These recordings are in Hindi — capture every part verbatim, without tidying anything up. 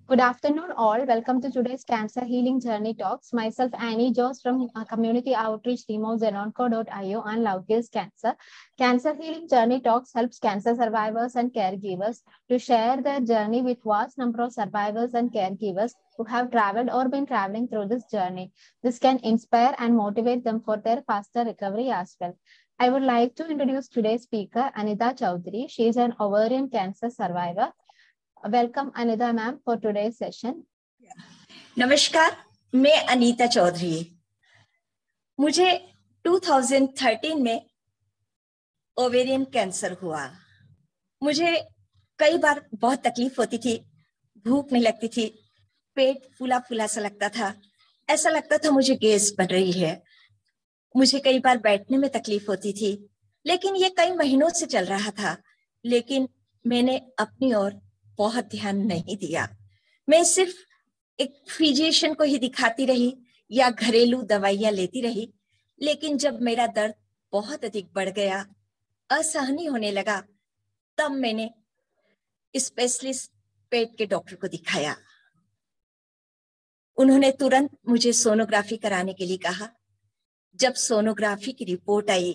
Good afternoon, all. Welcome to today's Cancer Healing Journey Talks. Myself, Annie Jones from uh, Community Outreach Team of Zenonco dot I O and Love Kills Cancer. Cancer Healing Journey Talks helps cancer survivors and caregivers to share their journey with vast number of survivors and caregivers who have traveled or been traveling through this journey. This can inspire and motivate them for their faster recovery as well. I would like to introduce today's speaker, Anita Chaudhary. She is an ovarian cancer survivor. Welcome Anita ma'am for today's session. नमस्कार, मैं अनीता चौधरी। मुझे दो हज़ार तेरह में ओवेरियन कैंसर हुआ। मुझे कई बार बहुत तकलीफ होती थी, भूख नहीं लगती थी, पेट फूला फूला सा लगता था, ऐसा लगता था मुझे गैस बन रही है। मुझे कई बार बैठने में तकलीफ होती थी, लेकिन ये कई महीनों से चल रहा था। लेकिन मैंने अपनी ओर बहुत ध्यान नहीं दिया। मैं सिर्फ एक फिजिशियन को ही दिखाती रही या घरेलू दवाइयां लेती रही। लेकिन जब मेरा दर्द बहुत अधिक बढ़ गया, असहनीय होने लगा, तब मैंने स्पेशलिस्ट पेट के डॉक्टर को दिखाया। उन्होंने तुरंत मुझे सोनोग्राफी कराने के लिए कहा। जब सोनोग्राफी की रिपोर्ट आई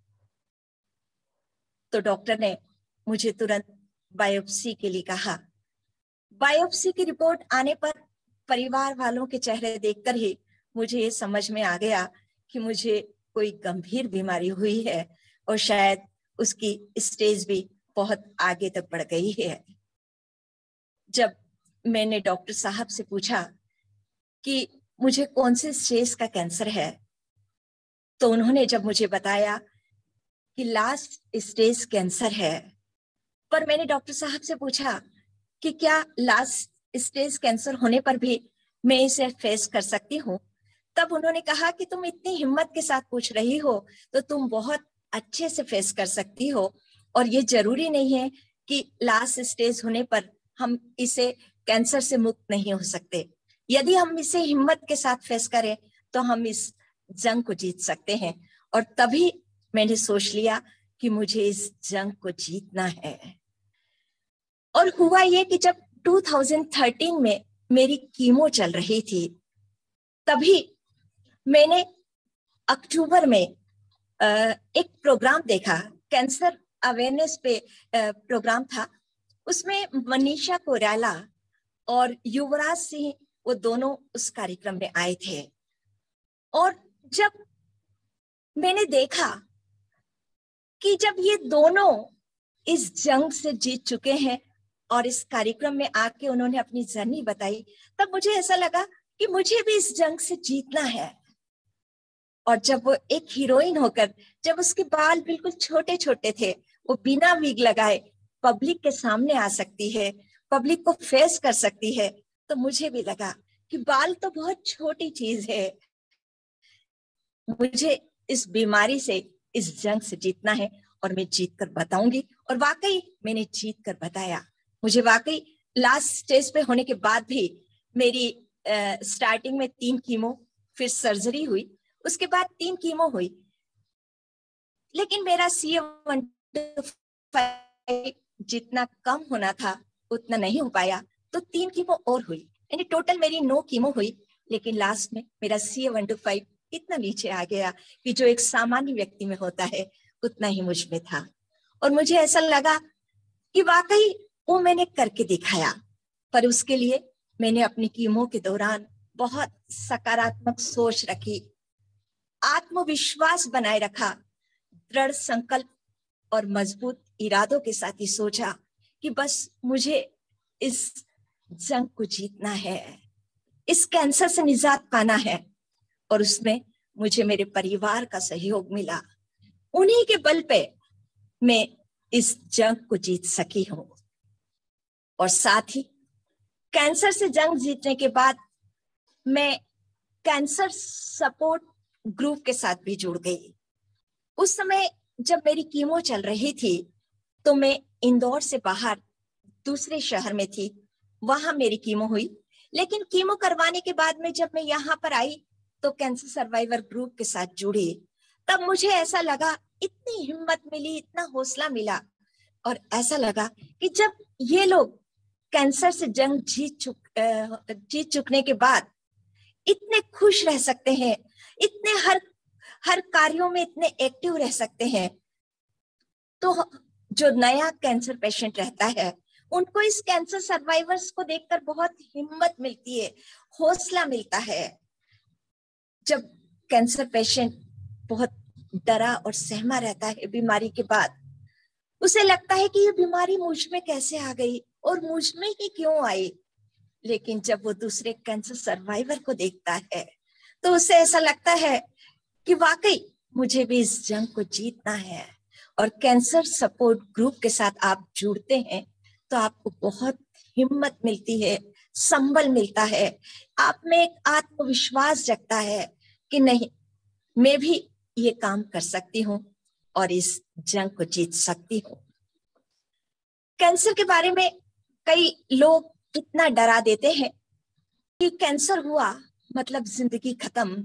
तो डॉक्टर ने मुझे तुरंत बायोप्सी के लिए कहा। बायोप्सी की रिपोर्ट आने पर परिवार वालों के चेहरे देखकर ही मुझे ये समझ में आ गया कि मुझे कोई गंभीर बीमारी हुई है और शायद उसकी स्टेज भी बहुत आगे तक बढ़ गई है। जब मैंने डॉक्टर साहब से पूछा कि मुझे कौन से स्टेज का कैंसर है, तो उन्होंने जब मुझे बताया कि लास्ट स्टेज कैंसर है, पर मैंने डॉक्टर साहब से पूछा कि क्या लास्ट स्टेज कैंसर होने पर भी मैं इसे फेस कर सकती हूँ, तब उन्होंने कहा कि तुम इतनी हिम्मत के साथ पूछ रही हो तो तुम बहुत अच्छे से फेस कर सकती हो, और ये जरूरी नहीं है कि लास्ट स्टेज होने पर हम इसे कैंसर से मुक्त नहीं हो सकते। यदि हम इसे हिम्मत के साथ फेस करें तो हम इस जंग को जीत सकते हैं। और तभी मैंने सोच लिया कि मुझे इस जंग को जीतना है। और हुआ ये कि जब दो हज़ार तेरह में मेरी कीमो चल रही थी, तभी मैंने अक्टूबर में एक प्रोग्राम देखा, कैंसर अवेयरनेस पे प्रोग्राम था। उसमें मनीषा कोइराला और युवराज सिंह, वो दोनों उस कार्यक्रम में आए थे। और जब मैंने देखा कि जब ये दोनों इस जंग से जीत चुके हैं और इस कार्यक्रम में आके उन्होंने अपनी जर्नी बताई, तब मुझे ऐसा लगा कि मुझे भी इस जंग से जीतना है। और जब वो एक हीरोइन होकर, जब उसके बाल बिल्कुल छोटे छोटे थे, वो बिना विग लगाए पब्लिक के सामने आ सकती है, पब्लिक को फेस कर सकती है, तो मुझे भी लगा कि बाल तो बहुत छोटी चीज है, मुझे इस बीमारी से, इस जंग से जीतना है और मैं जीत कर बताऊंगी। और वाकई मैंने जीत कर बताया। मुझे वाकई लास्ट स्टेज पे होने के बाद भी मेरी आ, स्टार्टिंग में तीन कीमो, फिर सर्जरी हुई, उसके बाद तीन कीमो हुई, लेकिन मेरा C A one two five जितना कम होना था उतना नहीं हो पाया, तो तीन कीमो और हुई, यानी टोटल मेरी नौ कीमो हुई। लेकिन लास्ट में मेरा C A one two five इतना नीचे आ गया कि जो एक सामान्य व्यक्ति में होता है उतना ही मुझ में था। और मुझे ऐसा लगा कि वाकई वो मैंने करके दिखाया। पर उसके लिए मैंने अपनी कीमो के दौरान बहुत सकारात्मक सोच रखी, आत्मविश्वास बनाए रखा, दृढ़ संकल्प और मजबूत इरादों के साथ ही सोचा कि बस मुझे इस जंग को जीतना है, इस कैंसर से निजात पाना है। और उसमें मुझे मेरे परिवार का सहयोग मिला। उन्हीं के बल पे मैं इस जंग को जीत सकी हूं। और साथ ही कैंसर से जंग जीतने के बाद मैं कैंसर सपोर्ट ग्रुप के साथ भी जुड़ गई। उस समय जब मेरी कीमो चल रही थी तो मैं इंदौर से बाहर दूसरे शहर में थी, वहां मेरी कीमो हुई। लेकिन कीमो करवाने के बाद में जब मैं यहाँ पर आई तो कैंसर सर्वाइवर ग्रुप के साथ जुड़ी, तब मुझे ऐसा लगा, इतनी हिम्मत मिली, इतना हौसला मिला, और ऐसा लगा कि जब ये लोग कैंसर से जंग जीत चुक जीत चुकने के बाद इतने खुश रह सकते हैं, इतने हर हर कार्यों में इतने एक्टिव रह सकते हैं। तो जो नया कैंसर पेशेंट रहता है उनको इस कैंसर सर्वाइवर्स को देखकर बहुत हिम्मत मिलती है, हौसला मिलता है। जब कैंसर पेशेंट बहुत डरा और सहमा रहता है बीमारी के बाद, उसे लगता है कि ये बीमारी मुझ में कैसे आ गई और मुझ में ही क्यों आई। लेकिन जब वो दूसरे कैंसर सर्वाइवर को देखता है तो उसे ऐसा लगता है कि वाकई मुझे भी इस जंग को जीतना है। और कैंसर सपोर्ट ग्रुप के साथ आप जुड़ते हैं तो आपको बहुत हिम्मत मिलती है, संबल मिलता है, आप में एक आत्मविश्वास जगता है कि नहीं, मैं भी ये काम कर सकती हूँ और इस जंग को जीत सकती हूँ। कैंसर के बारे में कई लोग इतना डरा देते हैं कि कैंसर हुआ मतलब जिंदगी खत्म,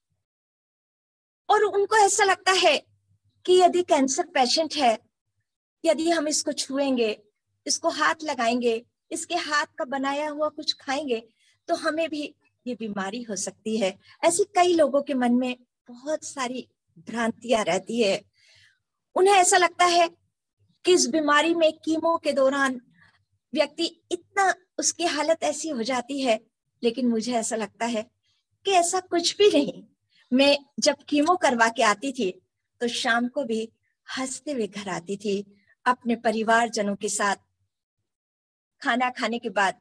और उनको ऐसा लगता है कि यदि कैंसर पेशेंट है, यदि हम इसको छुएंगे, इसको हाथ लगाएंगे, इसके हाथ का बनाया हुआ कुछ खाएंगे तो हमें भी ये बीमारी हो सकती है। ऐसी कई लोगों के मन में बहुत सारी भ्रांतियां रहती है। उन्हें ऐसा लगता है कि इस बीमारी में कीमो के दौरान व्यक्ति इतना, उसकी हालत ऐसी हो जाती है। लेकिन मुझे ऐसा लगता है कि ऐसा कुछ भी नहीं। मैं जब कीमो करवा के आती थी तो शाम को भी हंसते हुए घर आती थी, अपने परिवारजनों के साथ खाना खाने के बाद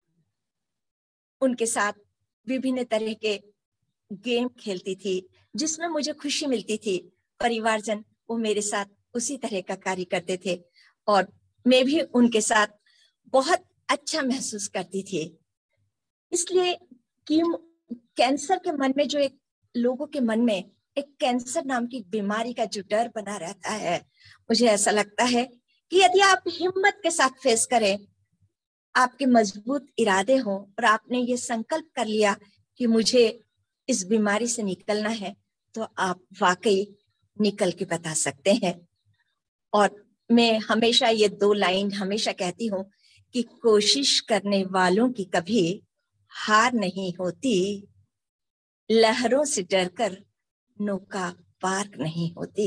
उनके साथ विभिन्न तरह के गेम खेलती थी जिसमें मुझे खुशी मिलती थी। परिवारजन वो मेरे साथ उसी तरह का कार्य करते थे और मैं भी उनके साथ बहुत अच्छा महसूस करती थी। इसलिए कीमो कैंसर के मन में जो एक लोगों के मन में एक कैंसर नाम की बीमारी का जो डर बना रहता है, मुझे ऐसा लगता है कि यदि आप हिम्मत के साथ फेस करें, आपके मजबूत इरादे हो और आपने ये संकल्प कर लिया कि मुझे इस बीमारी से निकलना है, तो आप वाकई निकल के बता सकते हैं। और मैं हमेशा ये दो लाइन हमेशा कहती हूँ कि कोशिश करने वालों की कभी हार नहीं होती, लहरों से डरकर नौका पार नहीं होती।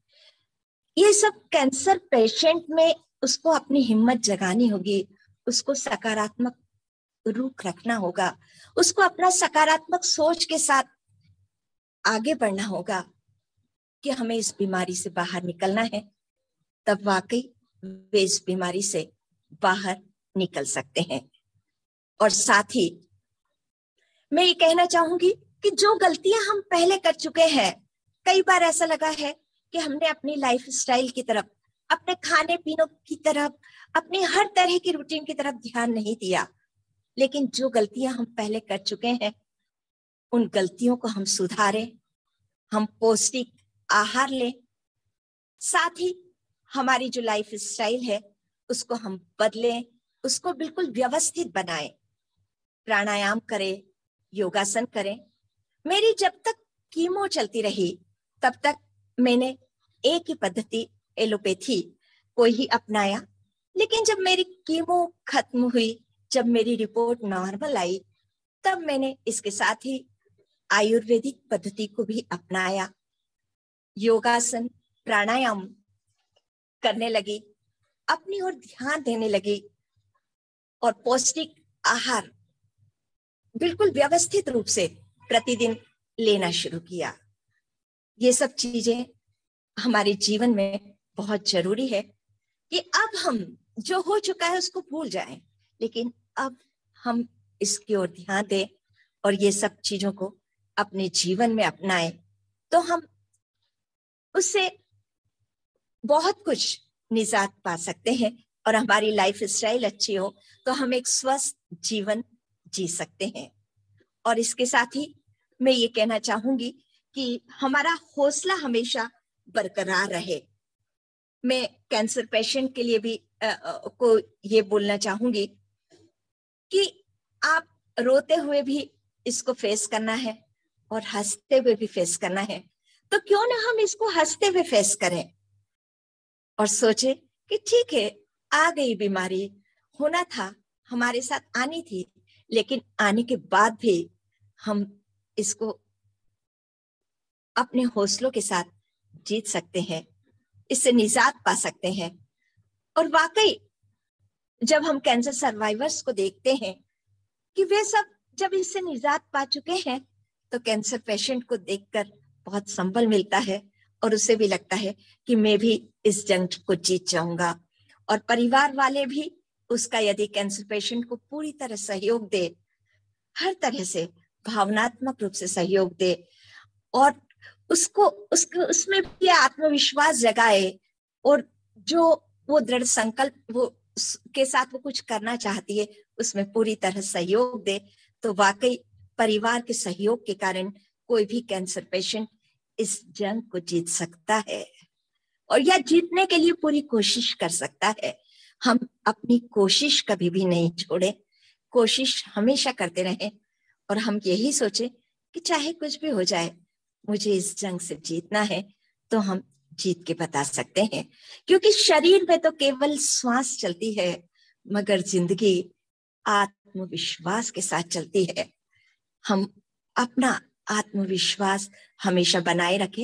ये सब कैंसर पेशेंट में उसको अपनी हिम्मत जगानी होगी, उसको सकारात्मक रुख रखना होगा, उसको अपना सकारात्मक सोच के साथ आगे बढ़ना होगा कि हमें इस बीमारी से बाहर निकलना है। तब वाकई वे इस बीमारी से बाहर निकल सकते हैं। और साथ ही मैं ये कहना चाहूंगी कि जो गलतियां हम पहले कर चुके हैं, कई बार ऐसा लगा है कि हमने अपनी लाइफ स्टाइल की तरफ, अपने खाने पीने की तरफ, अपनी हर तरह की रूटीन की तरफ ध्यान नहीं दिया। लेकिन जो गलतियां हम पहले कर चुके हैं, उन गलतियों को हम सुधारें, हम पौष्टिक आहार लें, साथ ही हमारी जो लाइफ स्टाइल है उसको हम बदलें, उसको बिल्कुल व्यवस्थित बनाएं, प्राणायाम करें, योगासन करें। मेरी जब तक कीमो चलती रही तब तक मैंने एक ही पद्धति एलोपैथी को ही अपनाया। लेकिन जब मेरी कीमो खत्म हुई, जब मेरी रिपोर्ट नॉर्मल आई, तब मैंने इसके साथ ही आयुर्वेदिक पद्धति को भी अपनाया, योगासन, प्राणायाम करने लगी, अपनी ओर ध्यान देने लगी और पौष्टिक आहार बिल्कुल व्यवस्थित रूप से प्रतिदिन लेना शुरू किया। ये सब चीजें हमारे जीवन में बहुत जरूरी है कि अब हम जो हो चुका है उसको भूल जाएं, लेकिन अब हम इसकी ओर ध्यान दें और ये सब चीजों को अपने जीवन में अपनाएं, तो हम उससे बहुत कुछ निजात पा सकते हैं और हमारी लाइफ स्टाइल अच्छी हो तो हम एक स्वस्थ जीवन जी सकते हैं। और इसके साथ ही मैं ये कहना चाहूंगी कि हमारा हौसला हमेशा बरकरार रहे। मैं कैंसर पेशेंट के लिए भी आ, आ, को ये बोलना चाहूंगी कि आप रोते हुए भी इसको फेस करना है और हंसते हुए भी फेस करना है, तो क्यों ना हम इसको हंसते हुए फेस करें और सोचे कि ठीक है, आ गई बीमारी, होना था, हमारे साथ आनी थी, लेकिन आने के बाद भी हम इसको अपने हौसलों के साथ जीत सकते हैं, इससे निजात पा सकते हैं। और वाकई जब हम कैंसर सर्वाइवर्स को देखते हैं कि वे सब जब इससे निजात पा चुके हैं, तो कैंसर पेशेंट को देखकर बहुत संबल मिलता है और उसे भी लगता है कि मैं भी इस जंग को जीत जाऊंगा। और परिवार वाले भी उसका यदि कैंसर पेशेंट को पूरी तरह सहयोग दे, हर तरह से भावनात्मक रूप से सहयोग दे और उसको उसको उसमें भी आत्मविश्वास जगाए और जो वो दृढ़ संकल्प वो के साथ वो कुछ करना चाहती है उसमें पूरी तरह सहयोग दे, तो वाकई परिवार के सहयोग के कारण कोई भी कैंसर पेशेंट इस जंग को जीत सकता है और या जीतने के लिए पूरी कोशिश कर सकता है। हम अपनी कोशिश कभी भी नहीं छोड़े, कोशिश हमेशा करते रहें और हम यही सोचे कि चाहे कुछ भी हो जाए, मुझे इस जंग से जीतना है, तो हम जीत के बता सकते हैं। क्योंकि शरीर में तो केवल श्वास चलती है, मगर जिंदगी आत्मविश्वास के साथ चलती है। हम अपना आत्मविश्वास हमेशा बनाए रखें।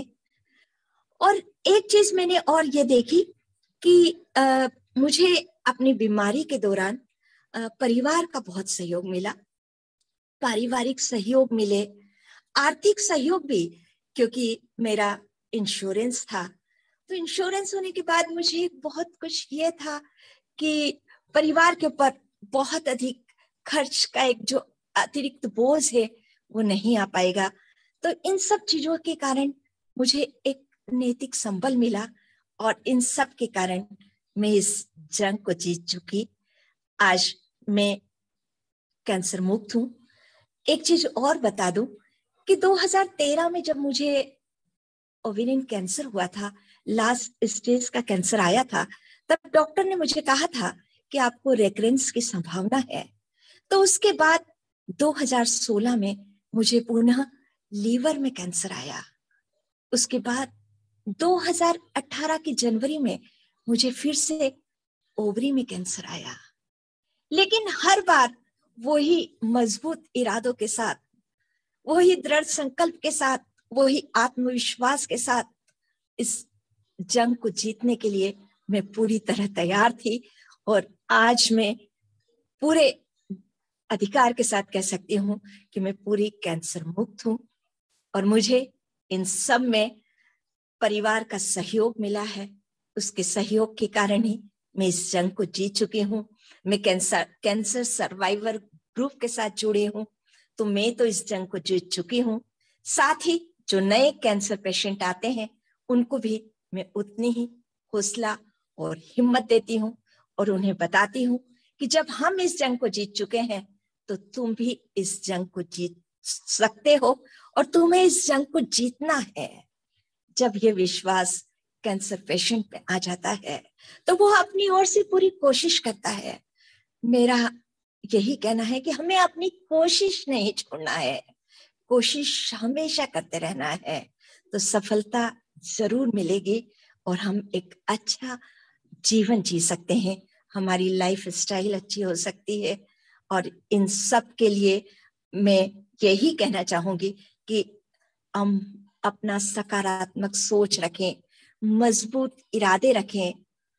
और एक चीज मैंने और ये देखी कि आ, मुझे अपनी बीमारी के दौरान आ, परिवार का बहुत सहयोग मिला, पारिवारिक सहयोग मिले, आर्थिक सहयोग भी, क्योंकि मेरा इंश्योरेंस था। तो इंश्योरेंस होने के बाद मुझे बहुत कुछ ये था कि परिवार के ऊपर बहुत अधिक खर्च का एक जो अतिरिक्त बोझ है वो नहीं आ पाएगा। तो इन सब चीजों के कारण मुझे एक नैतिक संबल मिला और इन सब के कारण मैं इस जंग को जीत चुकी। आज मैं कैंसर मुक्त हूं। एक चीज और बता दूं कि दो हज़ार तेरह में जब मुझे ओवेरियन कैंसर हुआ था, लास्ट स्टेज का कैंसर आया था, तब डॉक्टर ने मुझे कहा था कि आपको रेकरेंस की संभावना है। तो उसके बाद दो हज़ार सोलह में मुझे पुनः लीवर में कैंसर आया। उसके बाद दो हज़ार अठारह की जनवरी में मुझे फिर से ओवरी में कैंसर आया। लेकिन हर बार वही मजबूत इरादों के साथ, वही दृढ़ संकल्प के साथ, वही आत्मविश्वास के साथ इस जंग को जीतने के लिए मैं पूरी तरह तैयार थी। और आज मैं पूरे अधिकार के साथ कह सकती हूँ कि मैं पूरी कैंसर मुक्त हूँ और मुझे इन सब में परिवार का सहयोग मिला है। उसके सहयोग के कारण ही मैं इस जंग को जीत चुकी हूँ। मैं कैंसर कैंसर सर्वाइवर ग्रुप के साथ जुड़ी हूँ, तो मैं तो इस जंग को जीत चुकी हूँ। साथ ही जो नए कैंसर पेशेंट आते हैं उनको भी मैं उतनी ही हौसला और हिम्मत देती हूँ और उन्हें बताती हूँ कि जब हम इस जंग को जीत चुके हैं तो तुम भी इस जंग को जीत सकते हो और तुम्हें इस जंग को जीतना है। जब ये विश्वास कैंसर पेशेंट पे आ जाता है तो वो अपनी ओर से पूरी कोशिश करता है। मेरा यही कहना है कि हमें अपनी कोशिश नहीं छोड़ना है, कोशिश हमेशा करते रहना है, तो सफलता जरूर मिलेगी और हम एक अच्छा जीवन जी सकते हैं। हमारी लाइफ स्टाइल अच्छी हो सकती है। और इन सब के लिए मैं यही कहना चाहूंगी कि हम अपना सकारात्मक सोच रखें, मजबूत इरादे रखें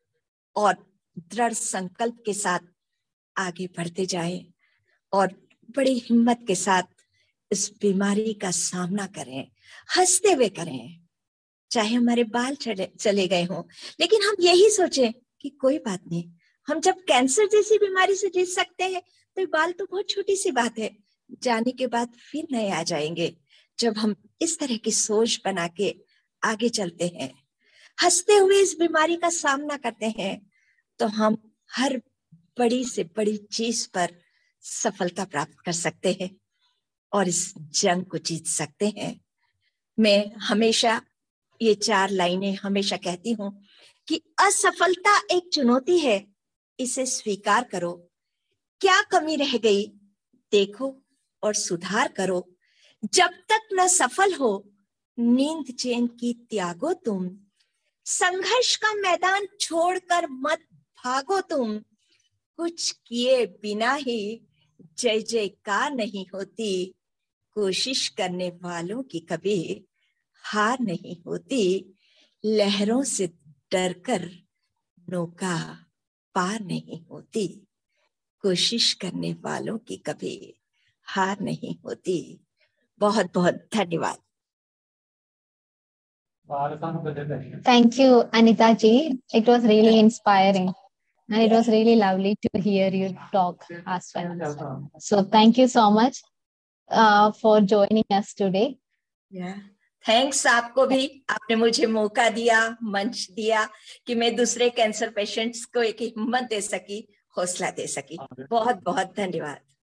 और दृढ़ संकल्प के साथ आगे बढ़ते जाएं और बड़ी हिम्मत के साथ इस बीमारी का सामना करें, हंसते हुए करें। चाहे हमारे बाल चले चले गए हों, लेकिन हम यही सोचें कि कोई बात नहीं, हम जब कैंसर जैसी बीमारी से जीत सकते हैं तो बाल तो बहुत छोटी सी बात है, जाने के बाद फिर नए आ जाएंगे। जब हम इस तरह की सोच बना के आगे चलते हैं, हंसते हुए इस बीमारी का सामना करते हैं, तो हम हर बड़ी से बड़ी चीज पर सफलता प्राप्त कर सकते हैं और इस जंग को जीत सकते हैं। मैं हमेशा ये चार लाइनें हमेशा कहती हूँ कि असफलता एक चुनौती है, इसे स्वीकार करो। क्या कमी रह गई देखो और सुधार करो। जब तक न सफल हो नींद चैन की त्यागो तुम। संघर्ष का मैदान छोड़कर मत भागो तुम। कुछ किए बिना ही जय जयकार नहीं होती, कोशिश करने वालों की कभी हार नहीं होती। लहरों से डरकर नौका पार नहीं होती, कोशिश करने वालों की कभी हार नहीं होती। बहुत बहुत धन्यवाद। Thank you, Anita ji. It was really inspiring. And it was really lovely to hear you talk as well. So thank you so much uh, for joining us today. Yeah. Thanks आपको भी, आपने मुझे मौका दिया, मंच दिया कि मैं दूसरे कैंसर पेशेंट्स को एक हिम्मत दे सकी, हौसला दे सकी। बहुत बहुत धन्यवाद।